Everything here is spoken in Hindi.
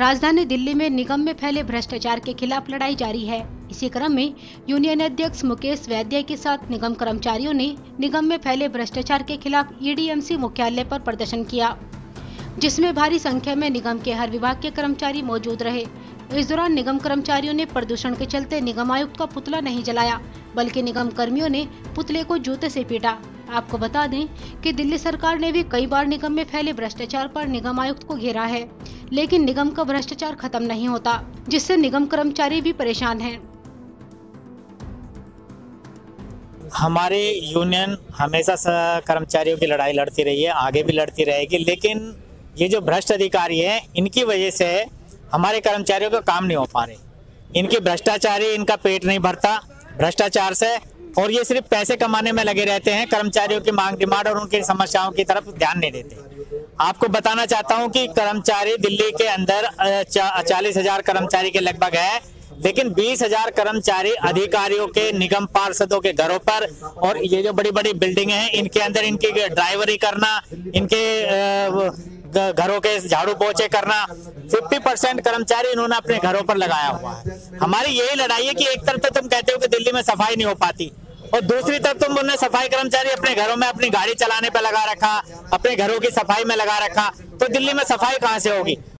राजधानी दिल्ली में निगम में फैले भ्रष्टाचार के खिलाफ लड़ाई जारी है। इसी क्रम में यूनियन अध्यक्ष मुकेश वैद्य के साथ निगम कर्मचारियों ने निगम में फैले भ्रष्टाचार के खिलाफ ईडीएमसी मुख्यालय पर प्रदर्शन किया, जिसमें भारी संख्या में निगम के हर विभाग के कर्मचारी मौजूद रहे। इस दौरान निगम कर्मचारियों ने प्रदूषण के चलते निगम आयुक्त का पुतला नहीं जलाया, बल्कि निगम कर्मियों ने पुतले को जूते से पीटा। आपको बता दें कि दिल्ली सरकार ने भी कई बार निगम में फैले भ्रष्टाचार पर निगम आयुक्त को घेरा है, लेकिन निगम का भ्रष्टाचार खत्म नहीं होता, जिससे निगम कर्मचारी भी परेशान हैं। हमारी यूनियन हमेशा कर्मचारियों की लड़ाई लड़ती रही है, आगे भी लड़ती रहेगी, लेकिन ये जो भ्रष्ट अधिकारी हैं, इनकी वजह से हमारे कर्मचारियों का काम नहीं हो पा रहे। इनकी भ्रष्टाचारी, इनका पेट नहीं भरता भ्रष्टाचार से, और ये सिर्फ पैसे कमाने में लगे रहते हैं। कर्मचारियों की मांग डिमांड और उनकी समस्याओं की तरफ ध्यान नहीं देते। आपको बताना चाहता हूं कि कर्मचारी दिल्ली के अंदर 40,000 कर्मचारी के लगभग है, लेकिन 20,000 कर्मचारी अधिकारियों के, निगम पार्षदों के घरों पर, और ये जो बड़ी बड़ी बिल्डिंग हैं इनके अंदर इनकी ड्राइवरी करना, इनके घरों के झाड़ू पोछे करना, 50% कर्मचारी इन्होंने अपने घरों पर लगाया हुआ है। हमारी यही लड़ाई है कि एक तरफ तो तुम कहते हो कि दिल्ली में सफाई नहीं हो पाती, और दूसरी तरफ तुम उन्हें सफाई कर्मचारी अपने घरों में अपनी गाड़ी चलाने पे लगा रखा, अपने घरों की सफाई में लगा रखा, तो दिल्ली में सफाई कहाँ से होगी।